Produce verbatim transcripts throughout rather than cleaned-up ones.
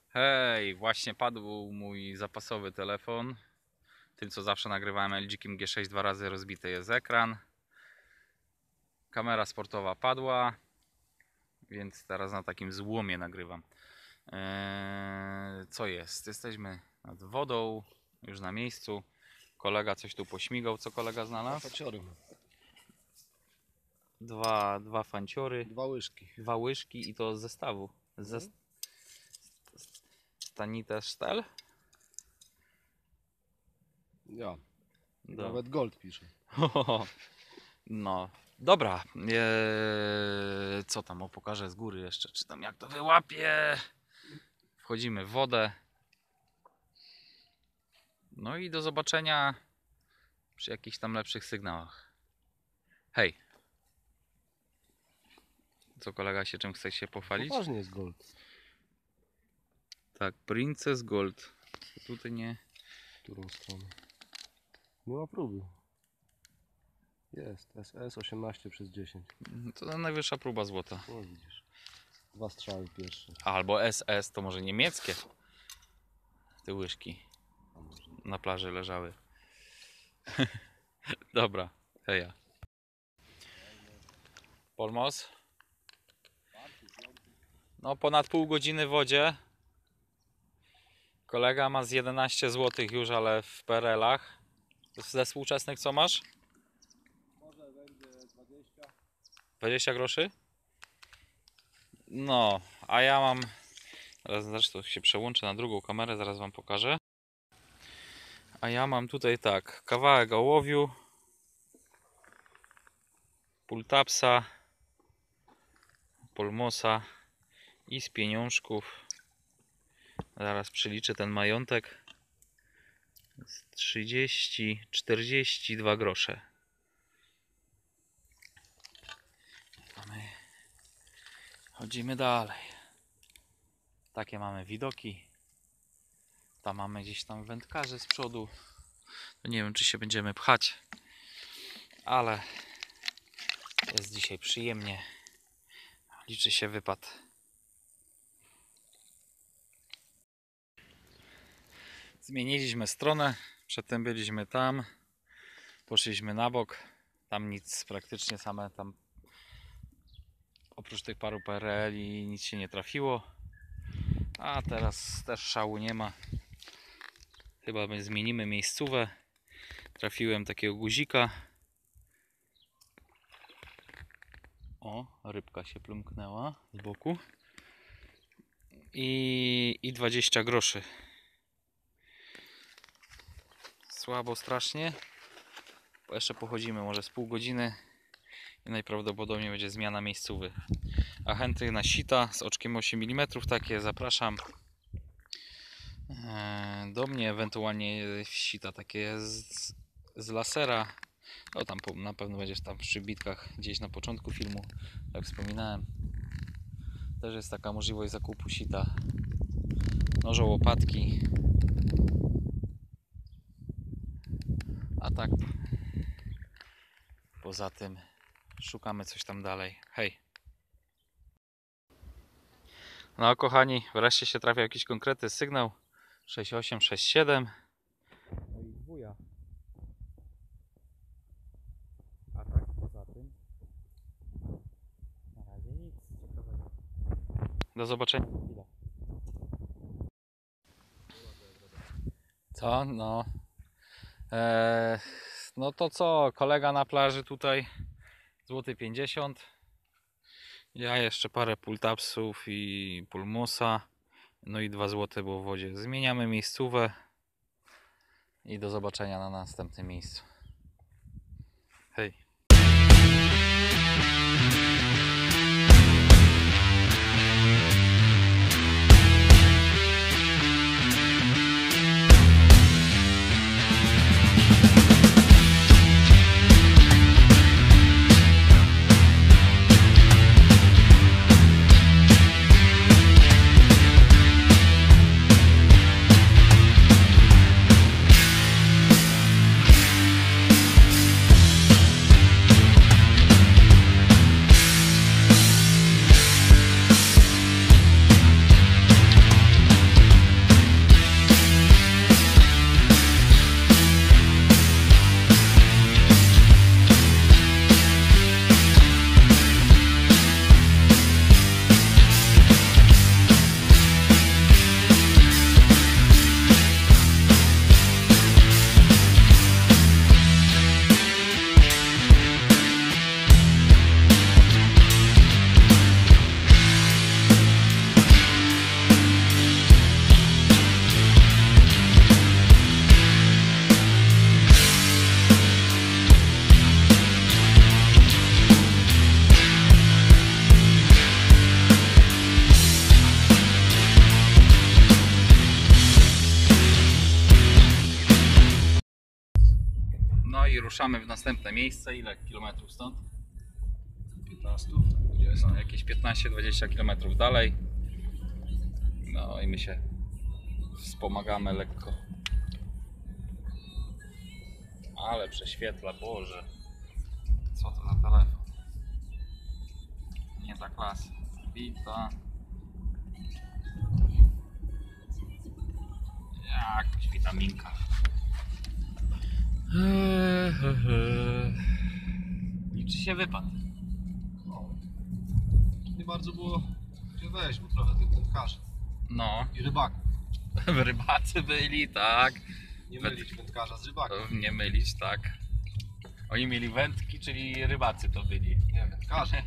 Hej, właśnie padł mój zapasowy telefon. Tym, co zawsze nagrywałem L G-kiem G sześć, dwa razy rozbity jest ekran. Kamera sportowa padła, więc teraz na takim złomie nagrywam. Eee, co jest? Jesteśmy nad wodą, już na miejscu. Kolega coś tu pośmigał. Co kolega znalazł? Faciory. Dwa, dwa fanciory, Dwa łyżki. dwa łyżki i to z zestawu. Ze Mhm. Stanite Sztel? Ja. Do. Nawet gold pisze. No, dobra. Eee, co tam? O, pokażę z góry jeszcze. Czy tam jak to wyłapie? Wchodzimy w wodę. No i do zobaczenia przy jakichś tam lepszych sygnałach. Hej. Co kolega się czym chce się pochwalić? Poważnie jest gold. Tak, Princess Gold. Tutaj nie. Którą stronę? Nie ma próby. Jest. S S osiemnaście przez dziesięć. To najwyższa próba złota. No widzisz. Dwa strzały pierwsze. Albo S S to może niemieckie. Te łyżki A może nie. na plaży leżały. Dobra, heja. Polmos. No ponad pół godziny w wodzie. Kolega ma z jedenaście złotych już, ale w P R L-ach. Ze współczesnych co masz? Może będzie dwadzieścia. dwadzieścia groszy? No, a ja mam... Zaraz zresztą się przełączę na drugą kamerę, zaraz wam pokażę. A ja mam tutaj tak, kawałek ołowiu, Pultapsa, Polmosa i z pieniążków. Zaraz przeliczę ten majątek. trzydzieści, czterdzieści dwa grosze. Mamy... Chodzimy dalej. Takie mamy widoki. Tam mamy gdzieś tam wędkarzy z przodu. No nie wiem, czy się będziemy pchać, ale jest dzisiaj przyjemnie. Liczy się wypad. Zmieniliśmy stronę. Przedtem byliśmy tam. Poszliśmy na bok. Tam nic praktycznie, same tam oprócz tych paru P R L-i nic się nie trafiło. A teraz też szału nie ma. Chyba my zmienimy miejscówę. Trafiłem takiego guzika. O, rybka się plumknęła z boku. I, i dwadzieścia groszy. Słabo strasznie. Bo jeszcze pochodzimy może z pół godziny i najprawdopodobniej będzie zmiana miejscówy. A chętnych na sita z oczkiem osiem milimetrów takie zapraszam do mnie, ewentualnie sita takie z, z lasera. No tam na pewno będziesz tam przy bitkach gdzieś na początku filmu, jak wspominałem. Też jest taka możliwość zakupu sita. Noże, łopatki. A tak poza tym szukamy coś tam dalej. Hej. No kochani, wreszcie się trafia jakiś konkretny sygnał. sześć osiem, sześć siedem. No i dwuja. A tak poza tym na razie nic ciekawego. Do zobaczenia. Co? No. Eee, no to co? Kolega na plaży tutaj złoty pięćdziesiąt. Ja jeszcze parę pultapsów i pulmusa. No i dwa złote było w wodzie. Zmieniamy miejscówę i do zobaczenia na następnym miejscu. Hej. ruszamy w następne miejsce. Ile kilometrów stąd? piętnaście. No, jakieś piętnaście dwadzieścia kilometrów dalej. No i my się wspomagamy lekko. Ale prześwietla, Boże. Co to za telefon? Nie ta klasa. Wita. Jakaś witaminka. Liczy się wypad. No. Nie bardzo było gdzie wejść, bo trochę tych wędkarzy No, i rybaków. rybacy byli, tak. Nie mylić wędkarza z rybakiem. Nie mylić, tak. Oni mieli wędki, czyli rybacy to byli. Nie, wędkarze.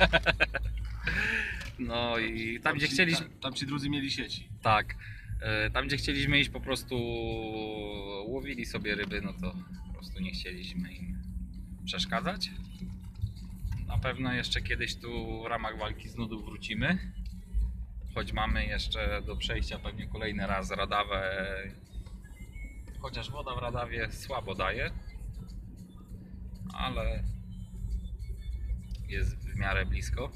No i tam, Tam gdzie ci- chcieliśmy, Tam, tam ci drudzy mieli sieci. tak, e, tam gdzie chcieliśmy iść, po prostu łowili sobie ryby, no to po prostu nie chcieliśmy im przeszkadzać. Na pewno jeszcze kiedyś tu w ramach walki z nudów wrócimy, choć mamy jeszcze do przejścia pewnie kolejny raz Radawę, chociaż woda w Radawie słabo daje, ale jest w miarę blisko.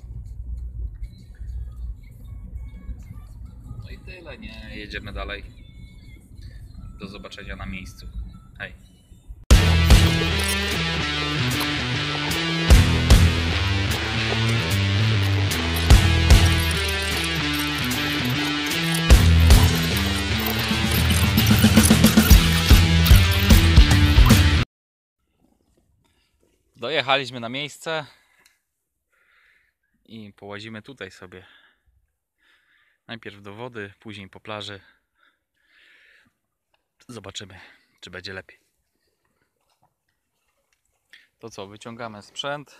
No i tyle, nie? Jedziemy dalej. Do zobaczenia na miejscu. Hej. Dojechaliśmy na miejsce i połazimy tutaj sobie. Najpierw do wody, później po plaży. Zobaczymy, czy będzie lepiej. To co, wyciągamy sprzęt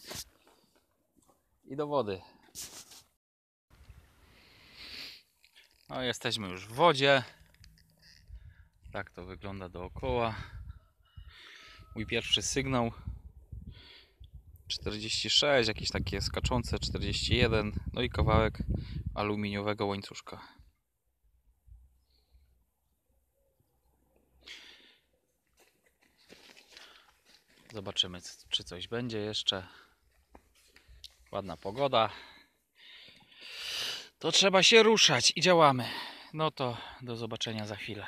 i do wody. No, jesteśmy już w wodzie. Tak to wygląda dookoła. Mój pierwszy sygnał czterdzieści sześć, jakieś takie skaczące czterdzieści jeden, no i kawałek aluminiowego łańcuszka. Zobaczymy, czy coś będzie jeszcze. Ładna pogoda. To trzeba się ruszać i działamy. No to do zobaczenia za chwilę.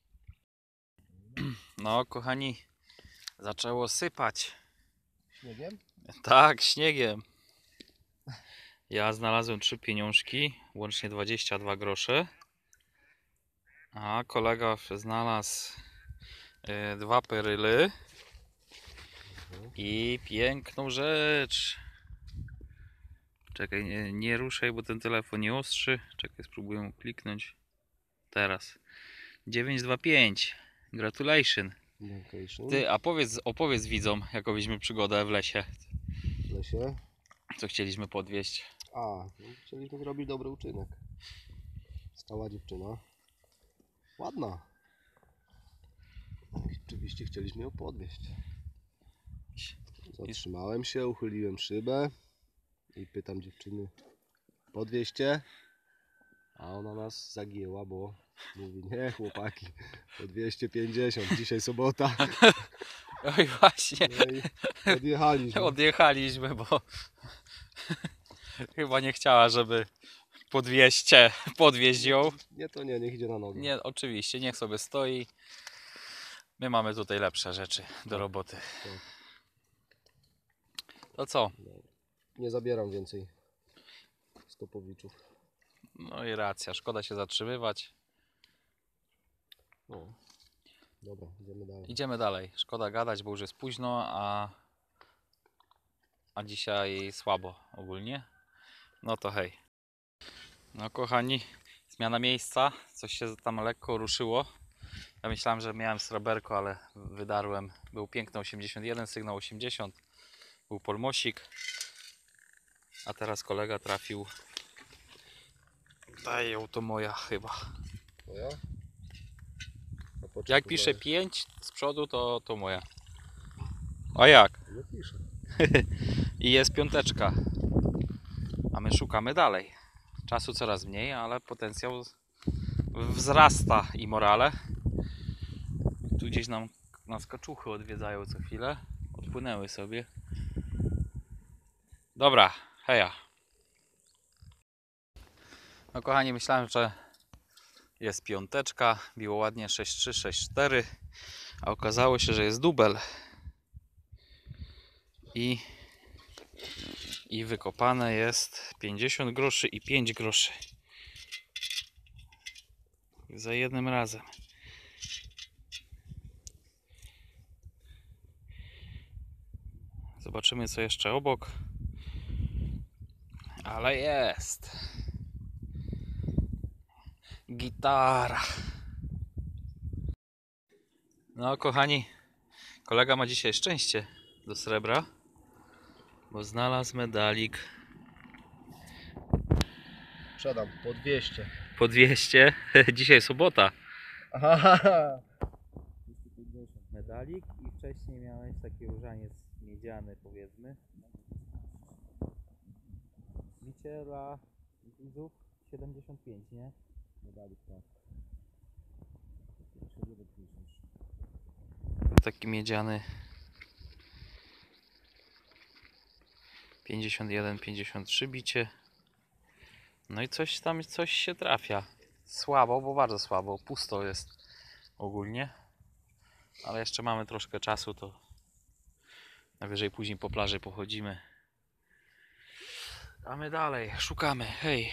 No, kochani, zaczęło sypać. Śniegiem? Tak, śniegiem. Ja znalazłem trzy pieniążki, łącznie dwadzieścia dwa grosze. A kolega znalazł y, dwa peryly i piękną rzecz. Czekaj, nie, nie ruszaj, bo ten telefon nie ostrzy. Czekaj, spróbuję kliknąć. Teraz. dziewięćset dwadzieścia pięć. Gratulation. Location. Ty, a powiedz, opowiedz widzom, jaką mieliśmy przygodę w lesie. W lesie. Co chcieliśmy podwieźć. A, no, chcieliśmy zrobić dobry uczynek. Stała dziewczyna. Ładna. I oczywiście chcieliśmy ją podwieźć. Zatrzymałem się, uchyliłem szybę i pytam dziewczyny, podwieźcie? A ona nas zagięła, bo mówi, nie chłopaki, po dwieście pięćdziesiąt, dzisiaj sobota. Oj, właśnie. No i odjechaliśmy. Odjechaliśmy, bo chyba nie chciała, żeby podwieźć cię, podwieźć ją. Nie, to nie, niech idzie na nogę. Nie, oczywiście, niech sobie stoi. My mamy tutaj lepsze rzeczy do roboty. To co? Nie zabieram więcej stopowiczów. No i racja, szkoda się zatrzymywać. O, dobra, idziemy dalej. Idziemy dalej. Szkoda gadać, bo już jest późno, a, a dzisiaj słabo ogólnie. No to hej. No kochani, zmiana miejsca. Coś się tam lekko ruszyło. Ja myślałem, że miałem sreberko, ale wydarłem. Był piękny osiemdziesiąt jeden, sygnał osiemdziesiąt. Był polmosik. A teraz kolega trafił. Daj ją, to moja chyba. Twoja? A po czym Jak tu pisze dajesz? pięć z przodu, to, to moja. A jak? Nie pisze. I jest piąteczka. A my szukamy dalej. Czasu coraz mniej, ale potencjał wzrasta i morale. Tu gdzieś nam nas kaczuchy odwiedzają co chwilę. Odpłynęły sobie. Dobra, heja. No kochani, myślałem, że jest piąteczka. Biło ładnie sześć trzy, sześć cztery. A okazało się, że jest dubel. I, I wykopane jest pięćdziesiąt groszy i pięć groszy. Za jednym razem. Zobaczymy co jeszcze obok. Ale jest. Gitara. No kochani, kolega ma dzisiaj szczęście do srebra, bo znalazł medalik Sprzedam po dwieście. po dwieście. Dzisiaj sobota. Aha. Medalik i wcześniej miałeś taki różaniec miedziany, powiedzmy. Bicie dla widzów siedemdziesiąt pięć, nie? Medalik, tak. Taki miedziany pięćdziesiąt jeden pięćdziesiąt trzy bicie. No i coś tam, coś się trafia. Słabo, bo bardzo słabo. Pusto jest ogólnie. Ale jeszcze mamy troszkę czasu, to najwyżej później po plaży pochodzimy. A my dalej szukamy. Hej.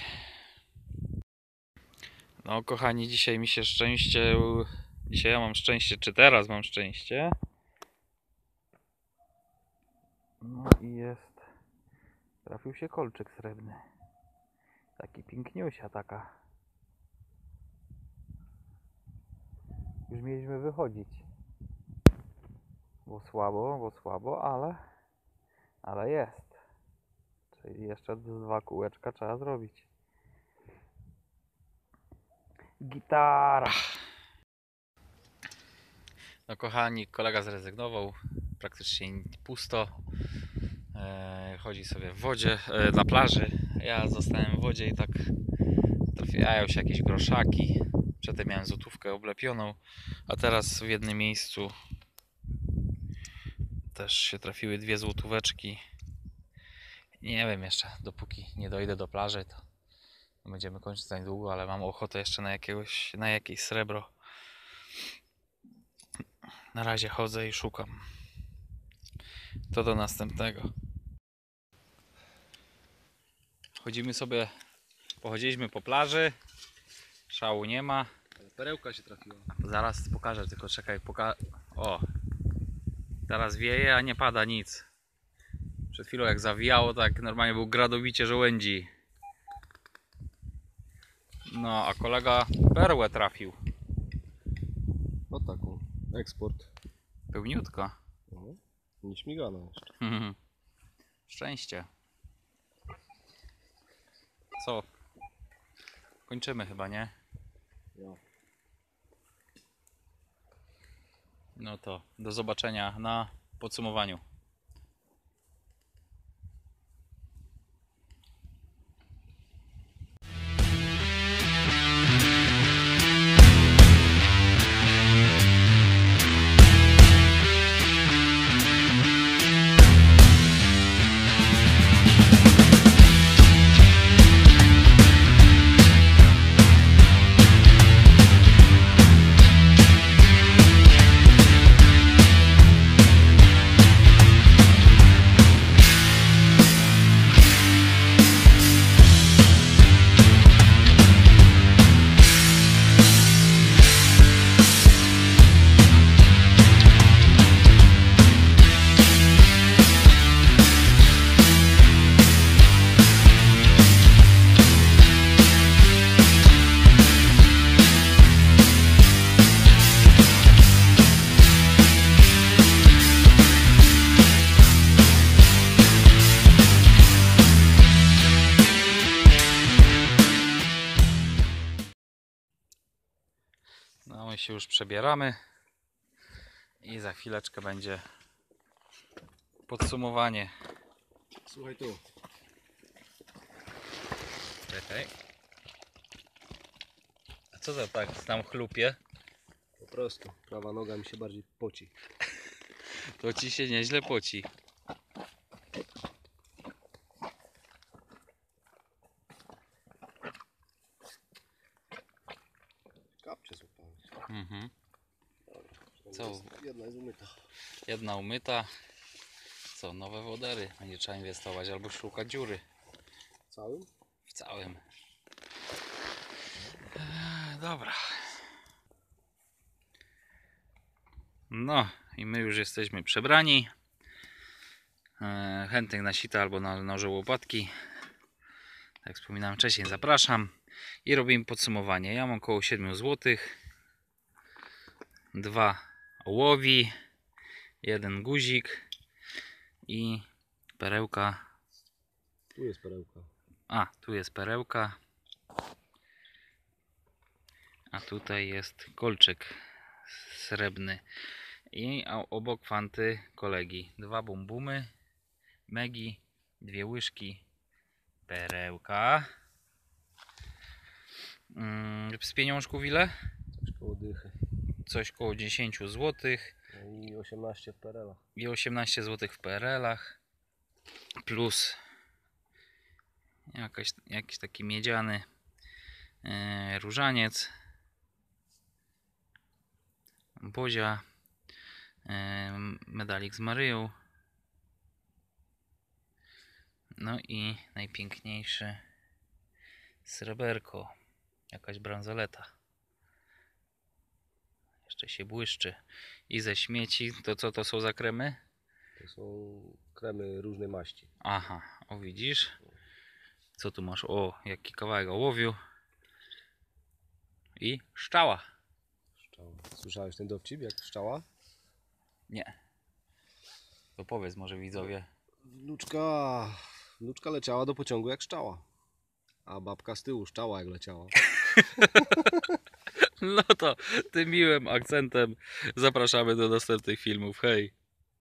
No kochani, dzisiaj mi się szczęście... Dzisiaj ja mam szczęście, czy teraz mam szczęście. No i jest... Trafił się kolczyk srebrny. Taki piękniusia taka. Już mieliśmy wychodzić. Bo słabo, bo słabo, ale... Ale jest. Czyli jeszcze dwa kółeczka trzeba zrobić. Gitara. No kochani, kolega zrezygnował. Praktycznie pusto. E, chodzi sobie w wodzie, e, na plaży. Ja zostałem w wodzie i tak trafiają się jakieś groszaki. Przedtem miałem złotówkę oblepioną, a teraz w jednym miejscu też się trafiły dwie złotóweczki. Nie wiem jeszcze, dopóki nie dojdę do plaży, to będziemy kończyć za niedługo, ale mam ochotę jeszcze na jakiegoś, na jakieś srebro. Na razie chodzę i szukam. To do następnego. Chodzimy sobie, pochodziliśmy po plaży. Szału nie ma. Perełka się trafiła. Zaraz pokażę, tylko czekaj, poka... O! Teraz wieje, a nie pada nic. Przed chwilą jak zawijało, tak normalnie był gradobicie żołędzi. No, a kolega perłę trafił. O taką. Eksport. Pełniutko. No, nie śmigana jeszcze. Szczęście. Co? Kończymy chyba, nie? Ja. No to do zobaczenia na podsumowaniu. No my się już przebieramy i za chwileczkę będzie podsumowanie. Słuchaj tu. Czekaj. A co to tak tam chlupie? prostu. Prawa noga mi się bardziej poci. To ci się nieźle poci. Kapcie złapałeś. Mhm. Co? Jedna jest umyta. Jedna umyta. Co? Nowe wodery. Będzie trzeba inwestować albo szukać dziury. Całym? W całym. Eee, dobra. No i my już jesteśmy przebrani. Eee, chętnych na sita albo na noże łopatki. Tak jak wspominałem wcześniej, zapraszam. I robimy podsumowanie. Ja mam około siedem złotych. Dwa ołowi. Jeden guzik. I perełka. Tu jest perełka. A, tu jest perełka. A tutaj jest kolczyk srebrny. I obok fanty kolegi. Dwa bumbumy. Megi. Dwie łyżki. Perełka. Mm, z pieniążków ile? Coś koło dychy. Coś koło dziesięć złotych. No i osiemnaście w perelach. I osiemnaście złotych w P R L-ach. Plus jakaś, jakiś taki miedziany e, różaniec. Bozia. E, medalik z Maryją. No i najpiękniejszy sreberko. Jakaś bransoleta. Jeszcze się błyszczy. I ze śmieci, to co to są za kremy? To są kremy różnej maści. Aha, o widzisz. Co tu masz? O, jaki kawałek ołowiu. I szczała. Szczała. Słyszałeś ten dowcip jak szczała? Nie. To powiedz może widzowie. Wnuczka, wnuczka leciała do pociągu jak szczała. A babka z tyłu szczała jak leciała. No to tym miłym akcentem zapraszamy do następnych filmów. Hej!